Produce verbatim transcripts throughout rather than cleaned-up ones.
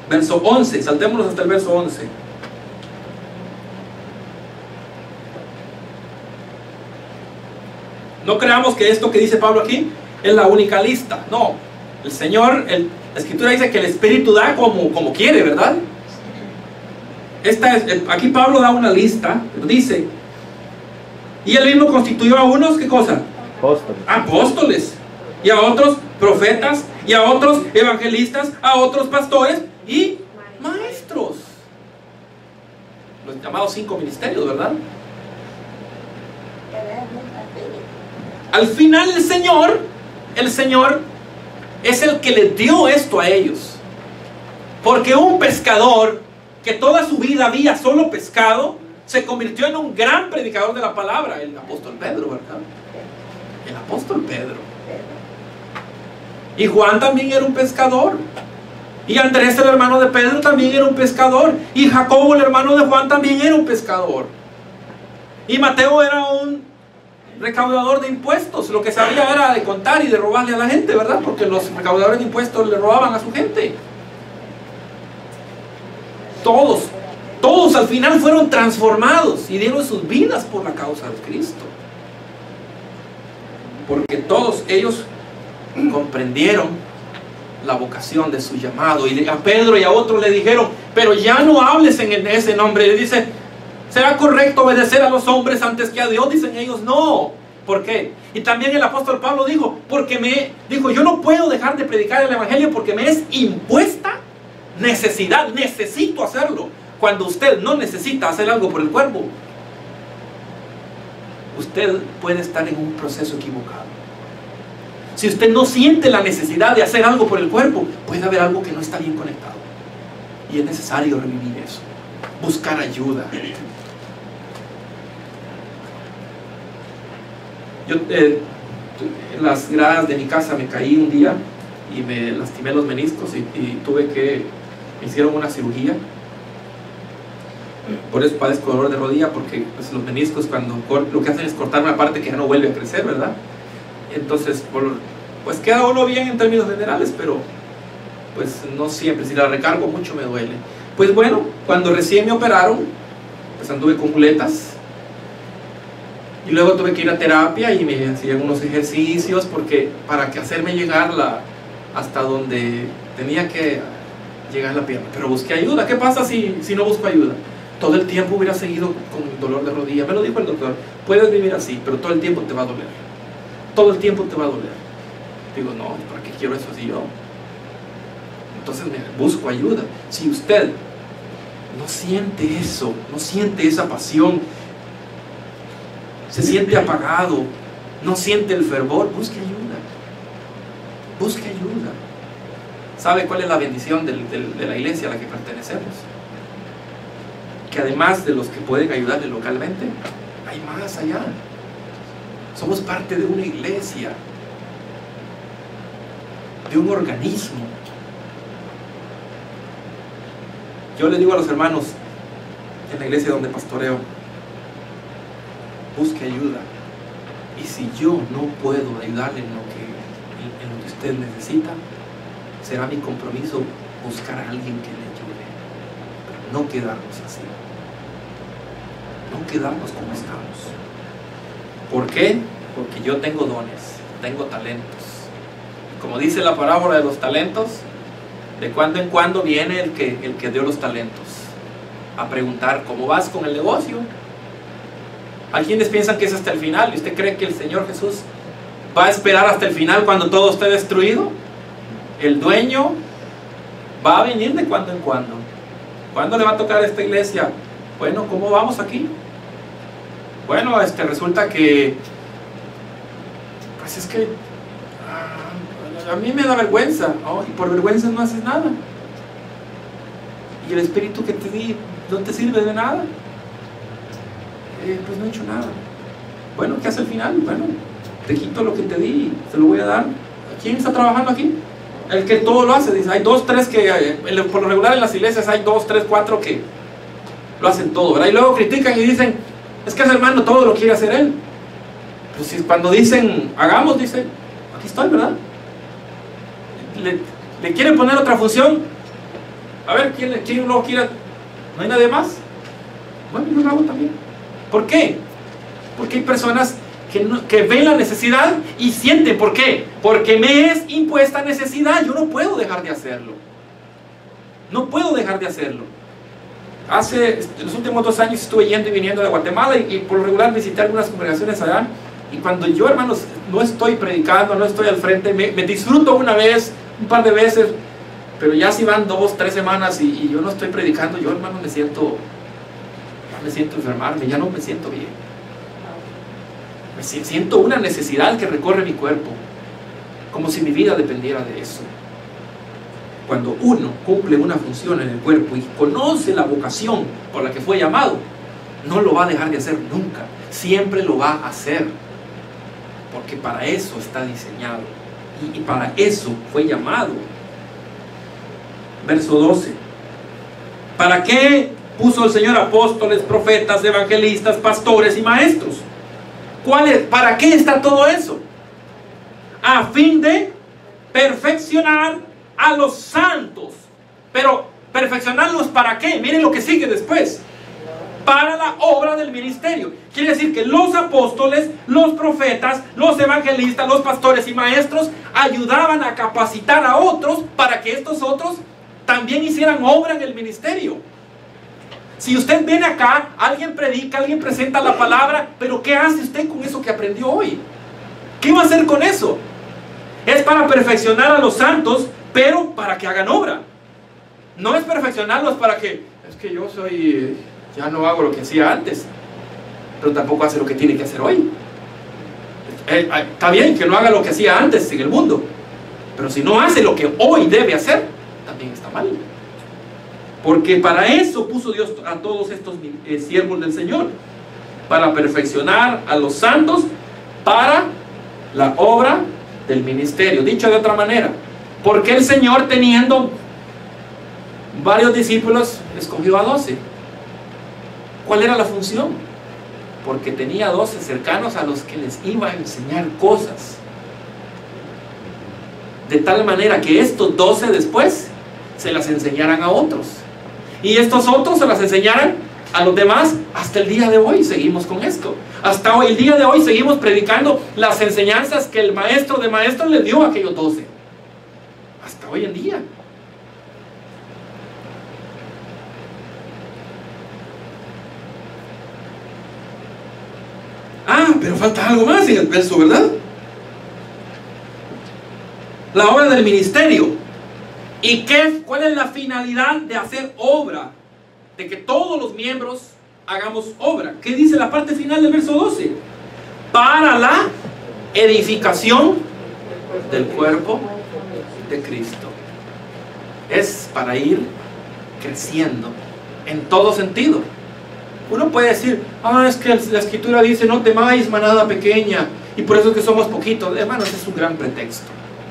Verso once, saltémonos hasta el verso once. No creamos que esto que dice Pablo aquí es la única lista. No, el Señor, el, la Escritura dice que el Espíritu da como, como quiere, ¿verdad? Esta es, aquí Pablo da una lista, dice, y él mismo constituyó a unos, ¿qué cosa? Apóstoles. Apóstoles, y a otros profetas, y a otros evangelistas, a otros pastores y maestros. Los llamados cinco ministerios, ¿verdad? Al final el Señor, el Señor es el que le dio esto a ellos. Porque un pescador que toda su vida había solo pescado, se convirtió en un gran predicador de la palabra, el apóstol Pedro, ¿verdad? El apóstol Pedro. Y Juan también era un pescador. Y Andrés, el hermano de Pedro, también era un pescador. Y Jacobo, el hermano de Juan, también era un pescador. Y Mateo era un recaudador de impuestos. Lo que sabía era de contar y de robarle a la gente, ¿verdad? Porque los recaudadores de impuestos le robaban a su gente. Todos, todos al final fueron transformados y dieron sus vidas por la causa de Cristo. Porque todos ellos comprendieron la vocación de su llamado. Y a Pedro y a otros le dijeron, pero ya no hables en ese nombre. Le dice, ¿será correcto obedecer a los hombres antes que a Dios? Dicen ellos, no. ¿Por qué? Y también el apóstol Pablo dijo, porque me dijo, yo no puedo dejar de predicar el evangelio porque me es impuesta necesidad, necesito hacerlo. Cuando usted no necesita hacer algo por el cuerpo, usted puede estar en un proceso equivocado. Si usted no siente la necesidad de hacer algo por el cuerpo, puede haber algo que no está bien conectado. Y es necesario revivir eso. Buscar ayuda. Yo eh, en las gradas de mi casa me caí un día y me lastimé los meniscos y, y tuve que, me hicieron una cirugía. Por eso padezco dolor de rodilla, porque pues, los meniscos cuando lo que hacen es cortar una parte que ya no vuelve a crecer, ¿verdad? Entonces, por, pues queda uno bien en términos generales, pero pues no siempre, si la recargo mucho me duele. Pues bueno, cuando recién me operaron, pues anduve con muletas. Y luego tuve que ir a terapia y me hacían unos ejercicios porque para que hacerme llegar la, hasta donde tenía que llegar la pierna. Pero busqué ayuda. ¿Qué pasa si, si no busco ayuda? Todo el tiempo hubiera seguido con dolor de rodilla. Me lo dijo el doctor, puedes vivir así, pero todo el tiempo te va a doler. Todo el tiempo te va a doler. Digo, no, ¿para qué quiero eso así yo? Entonces me busco ayuda. Si usted no siente eso, no siente esa pasión, se siente apagado, no siente el fervor, busque ayuda. Busque ayuda. ¿Sabe cuál es la bendición del, del, de la iglesia a la que pertenecemos? Que además de los que pueden ayudarle localmente, hay más allá. Somos parte de una iglesia, de un organismo. Yo le digo a los hermanos en la iglesia donde pastoreo, busque ayuda. Y si yo no puedo ayudarle en lo que, en lo que usted necesita, será mi compromiso buscar a alguien que le ayude. Pero no quedarnos así. No quedarnos como estamos. ¿Por qué? Porque yo tengo dones, tengo talentos. Y como dice la parábola de los talentos, de cuando en cuando viene el que, el que dio los talentos a preguntar, ¿cómo vas con el negocio? Hay quienes piensan que es hasta el final. ¿Y usted cree que el Señor Jesús va a esperar hasta el final cuando todo esté destruido? El dueño va a venir de cuando en cuando. ¿Cuándo le va a tocar a esta iglesia? Bueno, ¿cómo vamos aquí? Bueno, este, resulta que pues es que ah, a mí me da vergüenza. Oh, y por vergüenza no haces nada. Y el espíritu que te di no te sirve de nada. Eh, pues no he hecho nada. Bueno, ¿qué hace al final? Bueno, te quito lo que te di, te lo voy a dar. ¿Quién está trabajando aquí? El que todo lo hace. Dice, hay dos, tres que, eh, por lo regular en las iglesias hay dos, tres, cuatro que lo hacen todo, ¿verdad? Y luego critican y dicen, es que ese hermano todo lo quiere hacer él. Pues si cuando dicen, hagamos, dice, aquí estoy, ¿verdad? Le, le quieren poner otra función, A ver, ¿quién, quién lo quiera? ¿No hay nadie más? Bueno, yo lo hago también. ¿Por qué? Porque hay personas que, no, que ven la necesidad y sienten. ¿Por qué? Porque me es impuesta necesidad. Yo no puedo dejar de hacerlo. No puedo dejar de hacerlo. Hace los últimos dos años estuve yendo y viniendo de Guatemala y, y por lo regular visité algunas congregaciones allá. Y cuando yo, hermanos, no estoy predicando, no estoy al frente, me, me disfruto una vez, un par de veces, pero ya si van dos, tres semanas y, y yo no estoy predicando, yo, hermano, me siento, me siento enfermarme, ya no me siento bien. Me siento una necesidad que recorre mi cuerpo, como si mi vida dependiera de eso. Cuando uno cumple una función en el cuerpo y conoce la vocación por la que fue llamado, no lo va a dejar de hacer nunca, siempre lo va a hacer, porque para eso está diseñado y, y para eso fue llamado. Verso doce. ¿Para qué puso el Señor apóstoles, profetas, evangelistas, pastores y maestros? ¿Cuál es? ¿Para qué está todo eso? A fin de perfeccionar a los santos. Pero perfeccionarlos ¿para qué? Miren lo que sigue después. Para la obra del ministerio. Quiere decir que los apóstoles, los profetas, los evangelistas, los pastores y maestros ayudaban a capacitar a otros para que estos otros también hicieran obra en el ministerio. Si usted viene acá, alguien predica, alguien presenta la palabra, pero ¿qué hace usted con eso que aprendió hoy? ¿Qué va a hacer con eso? Es para perfeccionar a los santos, pero para que hagan obra. No es perfeccionarlos para que, es que yo soy, ya no hago lo que hacía antes, pero tampoco hace lo que tiene que hacer hoy. Eh, eh, está bien que no haga lo que hacía antes en el mundo, pero si no hace lo que hoy debe hacer, también está mal. Porque para eso puso Dios a todos estos eh, siervos del Señor, para perfeccionar a los santos para la obra del ministerio. Dicho de otra manera, porque el Señor, teniendo varios discípulos, escogió a doce? ¿Cuál era la función? Porque tenía doce cercanos a los que les iba a enseñar cosas, de tal manera que estos doce después se las enseñaran a otros, y estos otros se las enseñaran a los demás. Hasta el día de hoy seguimos con esto. Hasta hoy, el día de hoy seguimos predicando las enseñanzas que el maestro de maestros les dio a aquellos doce. Hasta hoy en día. Ah, pero falta algo más en el verso, ¿verdad? La obra del ministerio. ¿Y qué, cuál es la finalidad de hacer obra? De que todos los miembros hagamos obra. ¿Qué dice la parte final del verso doce? Para la edificación del cuerpo de Cristo. Es para ir creciendo en todo sentido. Uno puede decir, ah, es que la escritura dice, no temáis manada pequeña, y por eso es que somos poquitos. Hermanos, es un gran pretexto.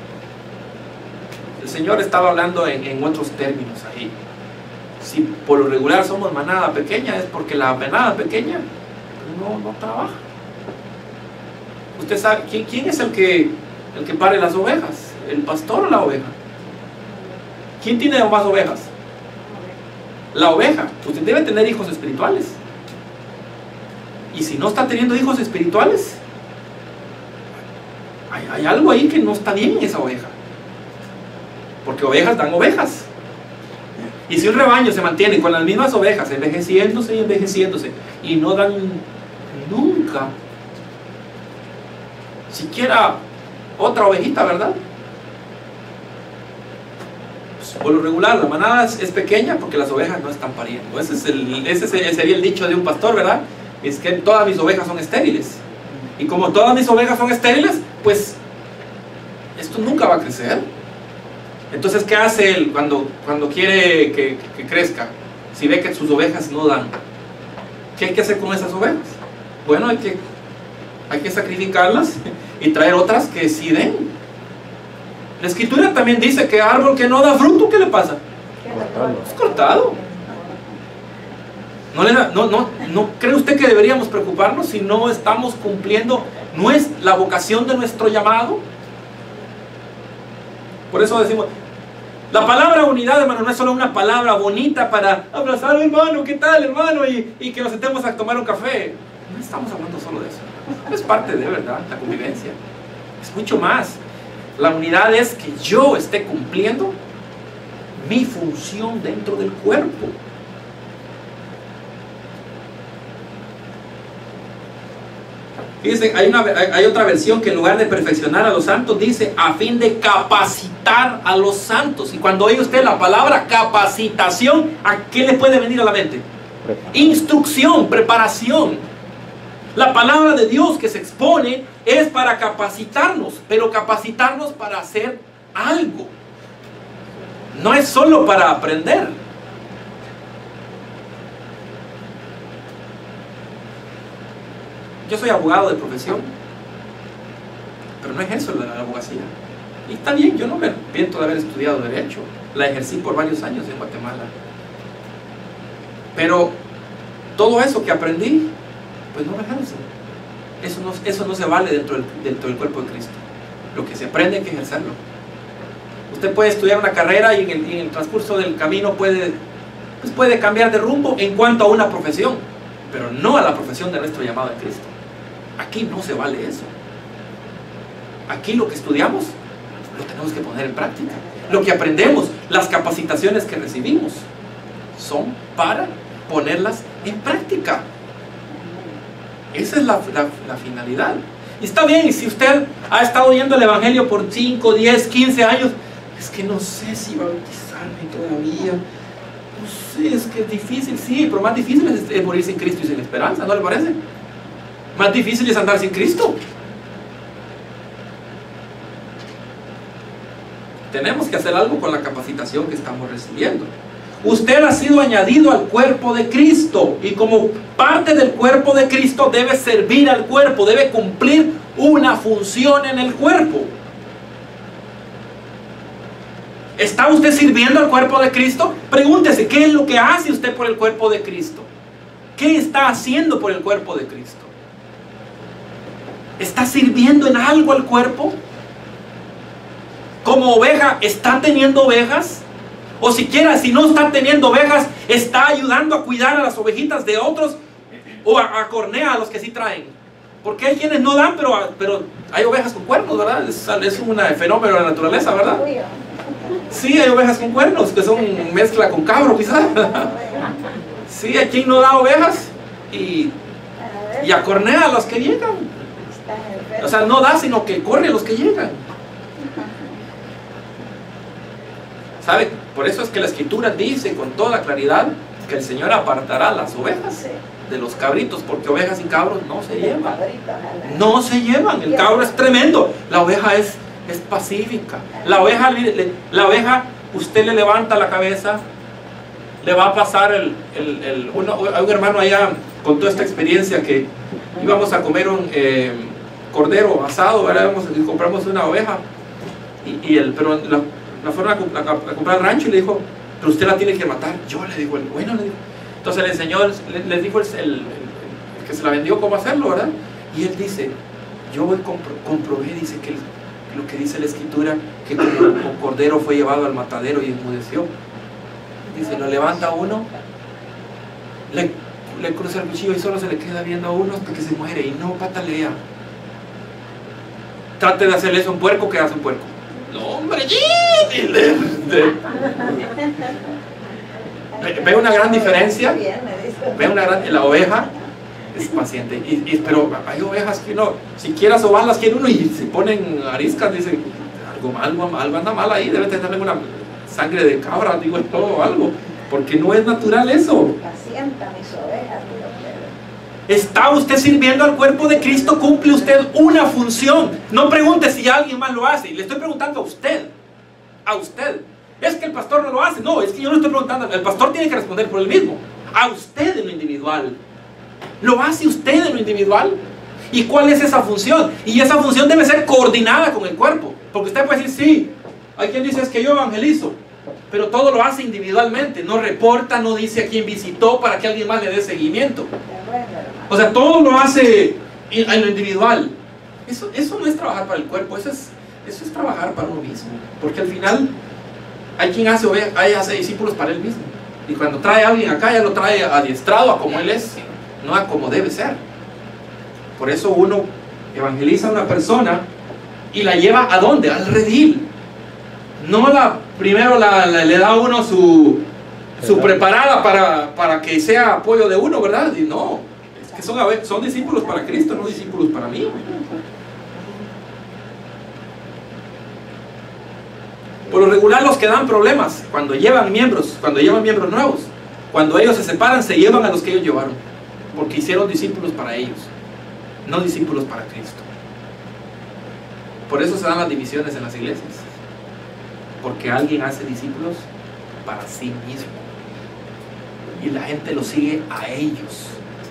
El Señor estaba hablando en, en otros términos ahí. Si por lo regular somos manada pequeña, es porque la manada pequeña no, no trabaja. Usted sabe, ¿quién, quién es el que, el que pare las ovejas? ¿El pastor o la oveja? ¿Quién tiene más ovejas? La oveja. Usted debe tener hijos espirituales. Y si no está teniendo hijos espirituales, hay, hay algo ahí que no está bien en esa oveja. Porque ovejas dan ovejas. Y si un rebaño se mantiene con las mismas ovejas, envejeciéndose y envejeciéndose, y no dan nunca siquiera otra ovejita, ¿verdad? Pues por lo regular, la manada es, es pequeña porque las ovejas no están pariendo. Ese, es el, ese sería el dicho de un pastor, ¿verdad? Es que todas mis ovejas son estériles. Y como todas mis ovejas son estériles, pues esto nunca va a crecer. Entonces, ¿qué hace él cuando, cuando quiere que, que crezca? Si ve que sus ovejas no dan, ¿qué hay que hacer con esas ovejas? Bueno, hay que, hay que sacrificarlas y traer otras que sí den. La escritura también dice que árbol que no da fruto, ¿qué le pasa? Es cortado. ¿No, le da, no, no, ¿No cree usted que deberíamos preocuparnos si no estamos cumpliendo no es la vocación de nuestro llamado? Por eso decimos, La palabra unidad, hermano, no es solo una palabra bonita para abrazar, hermano, ¿qué tal, hermano? Y, y que nos sentemos a tomar un café. No estamos hablando solo de eso. Es parte de, ¿verdad?, la convivencia. Es mucho más. La unidad es que yo esté cumpliendo mi función dentro del cuerpo. Fíjense, hay, una, hay otra versión que en lugar de perfeccionar a los santos dice a fin de capacitar a los santos. Y cuando oye usted la palabra capacitación, ¿a qué le puede venir a la mente? Instrucción, preparación. La palabra de Dios que se expone es para capacitarnos, pero capacitarnos para hacer algo. No es solo para aprender. Yo soy abogado de profesión, pero no ejerzo la abogacía. Y está bien, yo no me arrepiento de haber estudiado Derecho. La ejercí por varios años en Guatemala. Pero todo eso que aprendí, pues no lo ejerzo. Eso no, eso no se vale dentro del, dentro del cuerpo de Cristo. Lo que se aprende hay que ejercerlo. Usted puede estudiar una carrera y en el, en el transcurso del camino puede, pues puede cambiar de rumbo en cuanto a una profesión, pero no a la profesión de nuestro llamado en Cristo. Aquí no se vale eso. Aquí lo que estudiamos lo tenemos que poner en práctica. Lo que aprendemos, las capacitaciones que recibimos, son para ponerlas en práctica. Esa es la, la, la finalidad. Y está bien, y si usted ha estado oyendo el Evangelio por cinco, diez, quince años, es que no sé si bautizarme todavía. No sé, es que es difícil, sí, pero más difícil es, es morir sin Cristo y sin esperanza, ¿no le parece? Más difícil es andar sin Cristo. Tenemos que hacer algo con la capacitación que estamos recibiendo. Usted ha sido añadido al cuerpo de Cristo y como parte del cuerpo de Cristo debe servir al cuerpo, debe cumplir una función en el cuerpo. ¿Está usted sirviendo al cuerpo de Cristo? Pregúntese, ¿qué es lo que hace usted por el cuerpo de Cristo? ¿Qué está haciendo por el cuerpo de Cristo? ¿Está sirviendo en algo al cuerpo? Como oveja, ¿está teniendo ovejas? O siquiera si no está teniendo ovejas, ¿está ayudando a cuidar a las ovejitas de otros? O a, a cornea a los que sí traen. Porque hay quienes no dan, pero, pero hay ovejas con cuernos, ¿verdad? Es, es un fenómeno de la naturaleza, ¿verdad? Sí, hay ovejas con cuernos, que son mezcla con cabro, quizás. Sí, hay quien no da ovejas y, y acornea a los que llegan. O sea, no da, sino que corre a los que llegan. ¿Sabe? Por eso es que la Escritura dice con toda claridad que el Señor apartará las ovejas de los cabritos, porque ovejas y cabros no se llevan. No se llevan. El cabro es tremendo. La oveja es, es pacífica. La oveja, la oveja, usted le levanta la cabeza, le va a pasar el... el, el uno, un hermano allá contó esta experiencia que íbamos a comer un eh, cordero asado, ¿verdad? Íbamos, y compramos una oveja y, y el, pero la, la fueron a, a, a comprar al rancho y le dijo, pero usted la tiene que matar. Yo le digo, bueno, le digo. Entonces le enseñó, le, les dijo el, el, el, el que se la vendió cómo hacerlo, ¿verdad? Y él dice, yo voy compro, comprobé, dice que el, lo que dice la Escritura, que como un cordero fue llevado al matadero y enmudeció. Dice, lo levanta uno, le, le cruza el cuchillo y solo se le queda viendo a uno hasta que se muere y no patalea. Trate de hacerle eso a un puerco, que hace un puerco. No, hombre, ve una gran diferencia. Ve una gran, la oveja es paciente, y, y, pero hay ovejas que no, siquiera sobarlas quiere uno y se ponen ariscas, dicen, algo, algo, algo anda mal ahí, debe tener una sangre de cabra, digo, todo algo, porque no es natural eso. Pacienta mis ovejas, ¿Está usted sirviendo al cuerpo de Cristo? ¿Cumple usted una función? No pregunte si alguien más lo hace. Le estoy preguntando a usted. A usted. Es que el pastor no lo hace. No, es que yo no estoy preguntando. El pastor tiene que responder por él mismo. A usted en lo individual. ¿Lo hace usted en lo individual? ¿Y cuál es esa función? Y esa función debe ser coordinada con el cuerpo. Porque usted puede decir, sí, hay quien dice, es que yo evangelizo. Pero todo lo hace individualmente. No reporta, no dice a quién visitó para que alguien más le dé seguimiento. O sea, todo lo hace en lo individual. Eso, eso no es trabajar para el cuerpo, eso es, eso es trabajar para uno mismo. Porque al final, Hay quien hace, hay, hace discípulos para él mismo. Y cuando trae a alguien acá, ya lo trae adiestrado a como él es, no a como debe ser. Por eso uno evangeliza a una persona y la lleva ¿a dónde? Al redil. No la, primero la, la, le da a uno su, su preparada para, para que sea apoyo de uno, ¿verdad? Y no, es que son, son discípulos para Cristo, no discípulos para mí. Por lo regular, los que dan problemas cuando llevan miembros, cuando llevan miembros nuevos, cuando ellos se separan, se llevan a los que ellos llevaron, porque hicieron discípulos para ellos, no discípulos para Cristo. Por eso se dan las divisiones en las iglesias, porque alguien hace discípulos para sí mismo y la gente los sigue a ellos.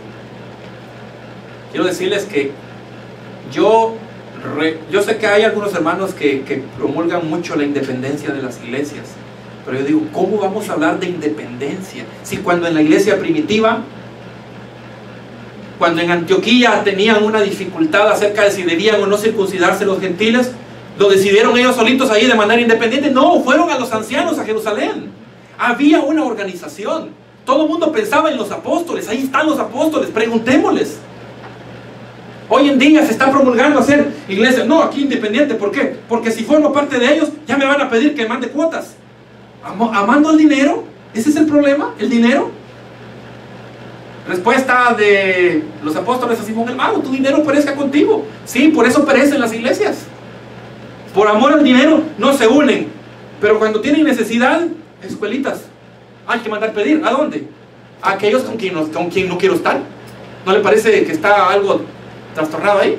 Quiero decirles que yo Re, yo sé que hay algunos hermanos que, que promulgan mucho la independencia de las iglesias, pero yo digo, ¿cómo vamos a hablar de independencia? Si cuando en la iglesia primitiva, cuando en Antioquía tenían una dificultad acerca de si debían o no circuncidarse los gentiles, lo decidieron ellos solitos ahí de manera independiente. No, fueron a los ancianos a Jerusalén. Había una organización. Todo el mundo pensaba en los apóstoles. Ahí están los apóstoles, preguntémosles. Hoy en día se está promulgando hacer iglesia, no, aquí independiente. ¿Por qué? Porque si formo parte de ellos, ya me van a pedir que mande cuotas. Am amando el dinero, ese es el problema, el dinero. Respuesta de los apóstoles a Simón el Mago: tu dinero perezca contigo. Sí, por eso perecen las iglesias. Por amor al dinero no se unen, pero cuando tienen necesidad, escuelitas, hay que mandar pedir. ¿A dónde? A aquellos con quien no, con quien no quiero estar. ¿No le parece que está algo trastornado ahí?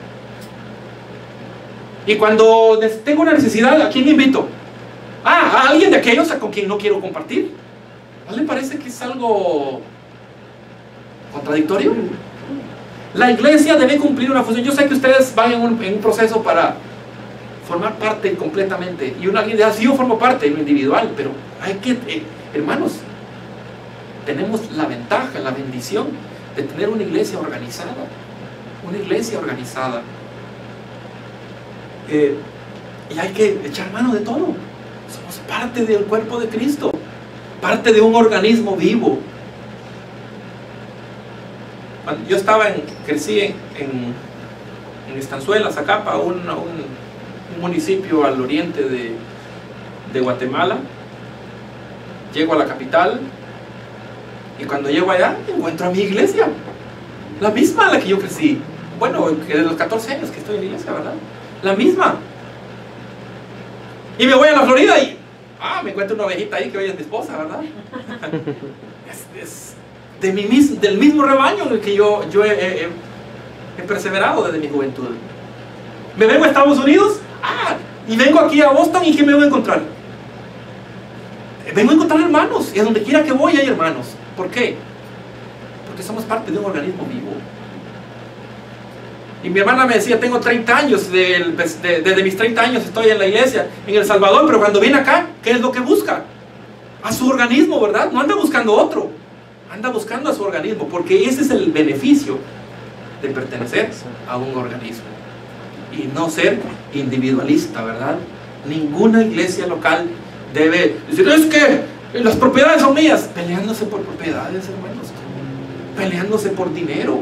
Y cuando tengo una necesidad, ¿a quién invito? Ah, a alguien de aquellos con quien no quiero compartir. ¿No le parece que es algo contradictorio? La iglesia debe cumplir una función. Yo sé que ustedes van en un, en un proceso para formar parte completamente, y uno, alguien dice, sí, yo formo parte en lo individual, pero hay que, eh, hermanos, tenemos la ventaja, la bendición de tener una iglesia organizada. Una iglesia organizada. Eh, y hay que echar mano de todo. Somos parte del cuerpo de Cristo, parte de un organismo vivo. Cuando yo estaba en, crecí en, en, en Estanzuela, Zacapa, un, un, un municipio al oriente de, de Guatemala. Llego a la capital y cuando llego allá encuentro a mi iglesia, la misma a la que yo crecí. Bueno, que de los catorce años que estoy en la iglesia, ¿verdad? La misma. Y me voy a la Florida y ah, me encuentro una ovejita ahí que hoy es mi esposa, ¿verdad? es, es de mi mis, del mismo rebaño en el que yo, yo he, he, he perseverado desde mi juventud. Me vengo a Estados Unidos, ah, y vengo aquí a Boston, ¿y qué me voy a encontrar? Vengo a encontrar hermanos, y a donde quiera que voy hay hermanos. ¿Por qué? Porque somos parte de un organismo vivo. Y mi hermana me decía, tengo treinta años, de, de, desde mis treinta años estoy en la iglesia, en El Salvador, pero cuando viene acá, ¿qué es lo que busca? A su organismo, ¿verdad? No anda buscando otro, anda buscando a su organismo, porque ese es el beneficio de pertenecer a un organismo y no ser individualista, ¿verdad? Ninguna iglesia local debe decir, es que las propiedades son mías, peleándose por propiedades, hermanos, peleándose por dinero.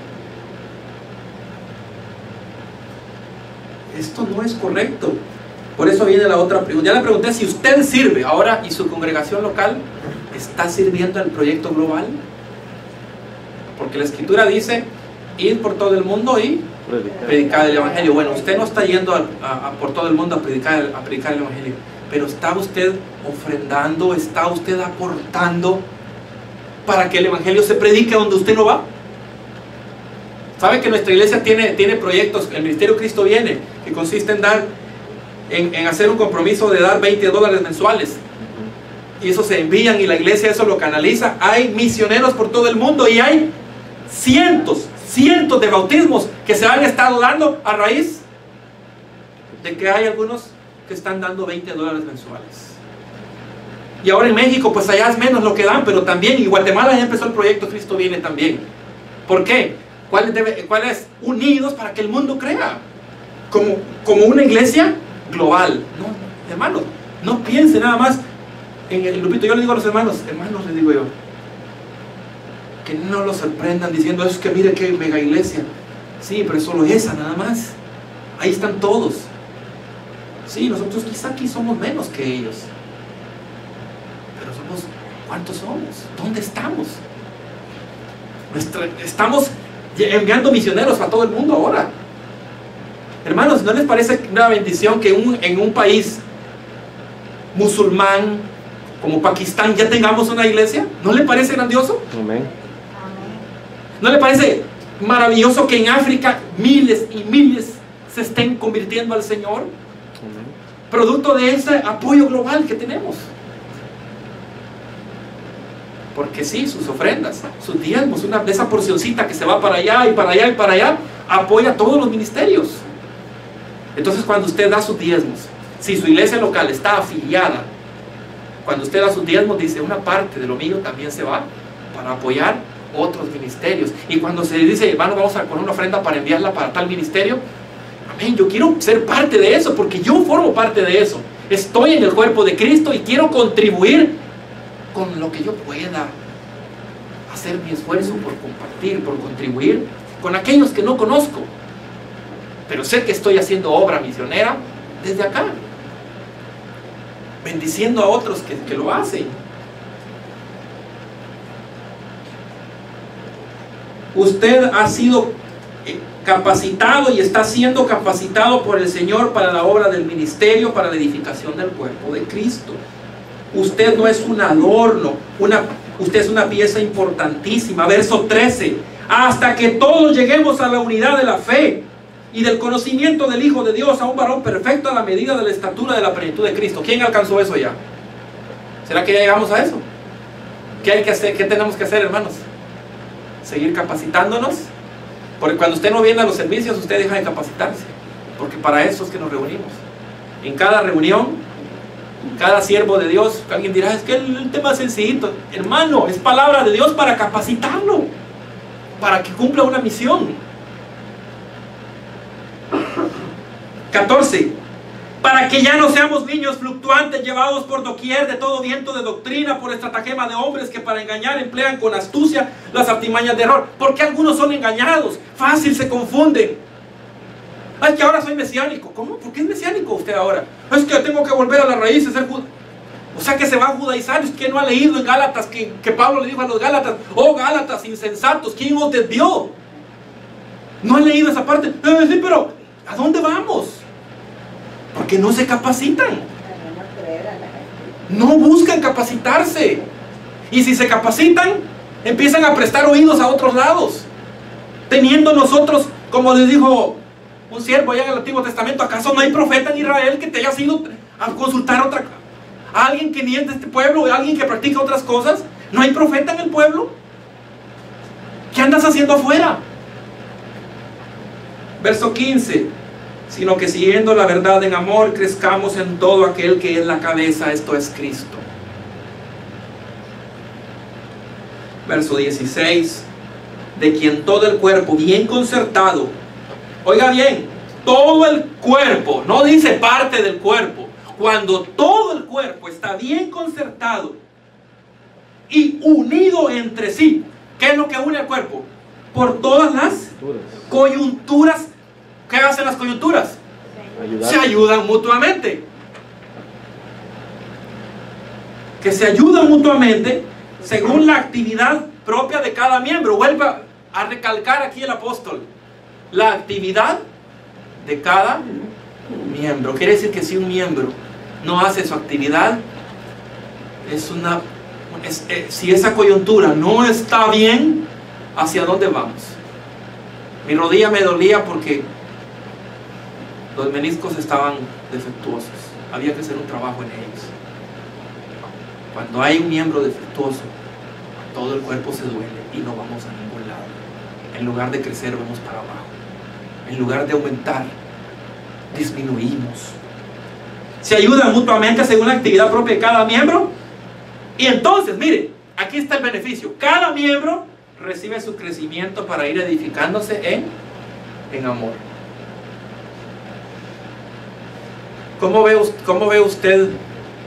Esto no es correcto. Por eso viene la otra pregunta. Ya le pregunté si usted sirve ahora y su congregación local está sirviendo al proyecto global. Porque la escritura dice, ir por todo el mundo y predicar el evangelio. Bueno, usted no está yendo a, a, a por todo el mundo a predicar, a predicar el evangelio, pero está usted ofrendando, está usted aportando para que el evangelio se predique donde usted no va. ¿Sabe que nuestra iglesia tiene, tiene proyectos? El Ministerio Cristo Viene, que consiste en dar, en, en hacer un compromiso de dar veinte dólares mensuales. Y eso se envían y la iglesia eso lo canaliza. Hay misioneros por todo el mundo y hay cientos, cientos de bautismos que se han estado dando a raíz de que hay algunos que están dando veinte dólares mensuales. Y ahora en México, pues allá es menos lo que dan, pero también, y Guatemala ya empezó el proyecto Cristo Viene también. ¿Por qué? ¿Cuál es, ¿Cuál es? Unidos para que el mundo crea como, como una iglesia global. No, hermanos, No piense nada más en el grupito. Yo le digo a los hermanos, hermanos les digo yo, que no los sorprendan diciendo, es que mire qué mega iglesia. Sí, pero es solo esa nada más. Ahí están todos. Sí, nosotros quizá aquí somos menos que ellos, pero somos, ¿cuántos somos? ¿Dónde estamos? Nuestra, estamos enviando misioneros a todo el mundo ahora. Hermanos, ¿no les parece una bendición que un, en un país musulmán como Pakistán ya tengamos una iglesia? ¿No le parece grandioso? Amén. ¿No le parece maravilloso que en África miles y miles se estén convirtiendo al Señor? Amén. Producto de ese apoyo global que tenemos. Porque sí, sus ofrendas, sus diezmos, una, esa porcioncita que se va para allá y para allá y para allá, apoya a todos los ministerios. Entonces cuando usted da sus diezmos, si su iglesia local está afiliada, cuando usted da sus diezmos, dice, una parte de lo mío también se va para apoyar otros ministerios. Y cuando se dice, hermano, vamos a poner una ofrenda para enviarla para tal ministerio, amén, yo quiero ser parte de eso, porque yo formo parte de eso. Estoy en el cuerpo de Cristo y quiero contribuir con lo que yo pueda, hacer mi esfuerzo por compartir, por contribuir con aquellos que no conozco, pero sé que estoy haciendo obra misionera desde acá, bendiciendo a otros que, que lo hacen. Usted ha sido capacitado y está siendo capacitado por el Señor para la obra del ministerio, para la edificación del cuerpo de Cristo. Usted no es un adorno, una, usted es una pieza importantísima. Verso trece, hasta que todos lleguemos a la unidad de la fe y del conocimiento del Hijo de Dios, a un varón perfecto a la medida de la estatura de la plenitud de Cristo. ¿Quién alcanzó eso ya? ¿Será que ya llegamos a eso? ¿Qué hay que hacer? ¿Qué tenemos que hacer, hermanos? Seguir capacitándonos, porque cuando usted no viene a los servicios, usted deja de capacitarse, porque para eso es que nos reunimos. En cada reunión, cada siervo de Dios, alguien dirá, es que el, el tema es sencillito. Hermano, es palabra de Dios para capacitarlo, para que cumpla una misión. catorce, para que ya no seamos niños fluctuantes, llevados por doquier de todo viento de doctrina, por estratagema de hombres que para engañar emplean con astucia las artimañas de error. Porque algunos son engañados, fácil se confunden. Ay, que ahora soy mesiánico. ¿Cómo? ¿Por qué es mesiánico usted ahora? Es que tengo que volver a las raíces, ser judío. O sea que se va a judaizar. Es que no ha leído en Gálatas que, que Pablo le dijo a los Gálatas, oh Gálatas insensatos, ¿quién os desvió? No ha leído esa parte. Eh, sí, pero ¿a dónde vamos? Porque no se capacitan, no buscan capacitarse, y si se capacitan empiezan a prestar oídos a otros lados, teniendo nosotros, como les dijo un siervo allá en el Antiguo Testamento, ¿acaso no hay profeta en Israel que te haya ido a consultar otra, a alguien que ni es de este pueblo, a alguien que practica otras cosas? ¿No hay profeta en el pueblo? ¿Qué andas haciendo afuera? Verso quince, sino que siguiendo la verdad en amor, crezcamos en todo aquel que es la cabeza, esto es Cristo. Verso dieciséis, de quien todo el cuerpo bien concertado, oiga bien, todo el cuerpo, no dice parte del cuerpo, cuando todo el cuerpo está bien concertado y unido entre sí, ¿qué es lo que une al cuerpo? Por todas las coyunturas. ¿Qué hacen las coyunturas? Ayudar. Se ayudan mutuamente. Que se ayudan mutuamente según la actividad propia de cada miembro. Vuelve a recalcar aquí el apóstol, la actividad de cada miembro. Quiere decir que si un miembro no hace su actividad, es una, es, eh, si esa coyuntura no está bien, ¿hacia dónde vamos? Mi rodilla me dolía porque los meniscos estaban defectuosos. Había que hacer un trabajo en ellos. Cuando hay un miembro defectuoso, todo el cuerpo se duele y no vamos a ningún lado. En lugar de crecer, vamos para abajo. En lugar de aumentar, disminuimos. Se ayudan mutuamente según la actividad propia de cada miembro. Y entonces, mire, aquí está el beneficio. Cada miembro recibe su crecimiento para ir edificándose en, en amor. ¿Cómo ve, cómo ve usted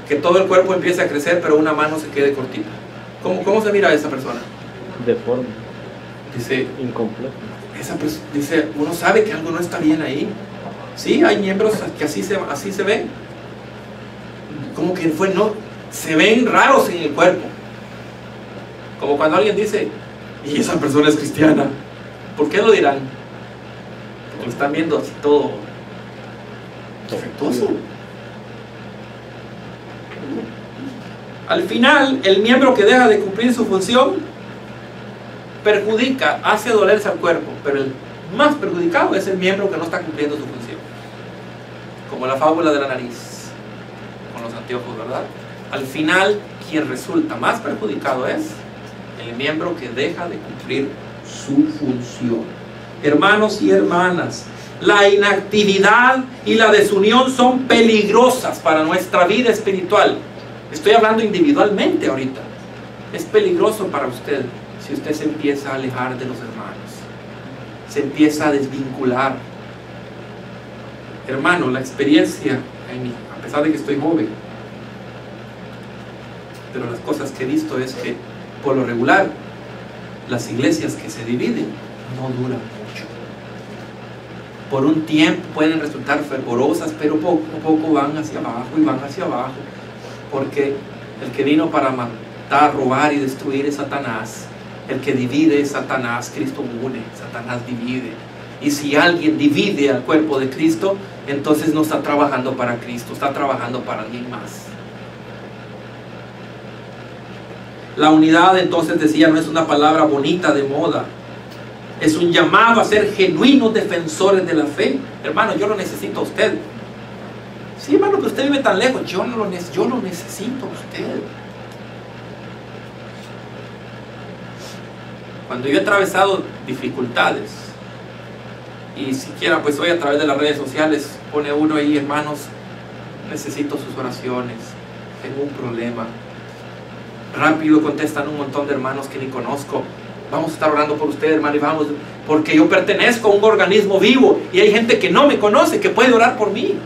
que todo el cuerpo empiece a crecer, pero una mano se quede cortita. ¿Cómo, cómo se mira a esa persona? Deforme. Dice, incompleto. Esa persona, dice, uno sabe que algo no está bien ahí. Sí, hay miembros que así se, así se ven. Como que fue, no, se ven raros en el cuerpo. Como cuando alguien dice, y esa persona es cristiana. ¿Por qué lo dirán? Porque lo están viendo así todo defectuoso. Al final, el miembro que deja de cumplir su función perjudica, hace dolerse al cuerpo, pero el más perjudicado es el miembro que no está cumpliendo su función. Como la fábula de la nariz con los anteojos, ¿verdad? Al final, quien resulta más perjudicado es el miembro que deja de cumplir su función. Hermanos y hermanas, la inactividad y la desunión son peligrosas para nuestra vida espiritual. Estoy hablando individualmente ahorita. Es peligroso para usted si usted se empieza a alejar de los hermanos, se empieza a desvincular. Hermano, la experiencia en mí, a pesar de que estoy joven, pero las cosas que he visto es que por lo regular las iglesias que se dividen no duran mucho. Por un tiempo pueden resultar fervorosas, pero poco a poco van hacia abajo y van hacia abajo, porque el que vino para matar, robar y destruir es Satanás. El que divide es Satanás. Cristo une, Satanás divide. Y si alguien divide al cuerpo de Cristo, entonces no está trabajando para Cristo, está trabajando para alguien más. La unidad, entonces decía, no es una palabra bonita de moda, es un llamado a ser genuinos defensores de la fe. Hermano, yo lo necesito a usted. Sí, hermano, pero usted vive tan lejos. Yo, no lo, yo lo necesito a usted. Cuando yo he atravesado dificultades, y siquiera pues hoy a través de las redes sociales pone uno ahí, hermanos, necesito sus oraciones, tengo un problema. Rápido contestan un montón de hermanos que ni conozco. Vamos a estar orando por usted, hermano, y vamos, porque yo pertenezco a un organismo vivo y hay gente que no me conoce, que puede orar por mí.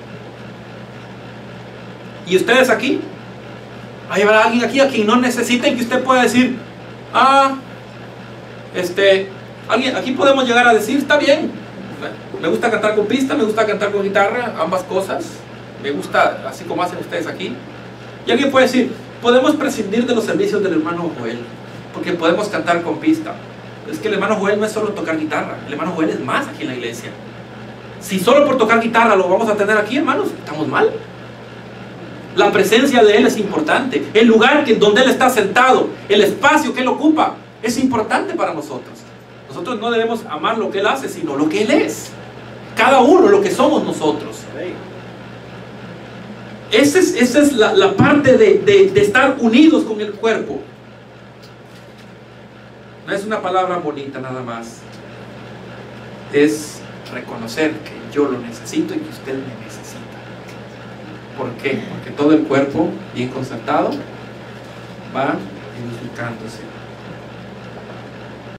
Y ustedes aquí, hay alguien aquí a quien no necesiten que usted pueda decir, ah, este, alguien, aquí podemos llegar a decir, está bien, me gusta cantar con pista, me gusta cantar con guitarra, ambas cosas, me gusta así como hacen ustedes aquí. Y alguien puede decir, podemos prescindir de los servicios del hermano Joel, porque podemos cantar con pista. Es que el hermano Joel no es solo tocar guitarra, el hermano Joel es más aquí en la iglesia. Si solo por tocar guitarra lo vamos a tener aquí, hermanos, estamos mal. La presencia de él es importante. El lugar que, donde él está sentado, el espacio que él ocupa, es importante para nosotros. Nosotros no debemos amar lo que él hace, sino lo que él es. Cada uno lo que somos nosotros. Esa es, esa es la, la parte de, de, de estar unidos con el cuerpo. No es una palabra bonita nada más. Es reconocer que yo lo necesito y que usted me necesita. ¿Por qué? Porque todo el cuerpo, bien concertado, va edificándose.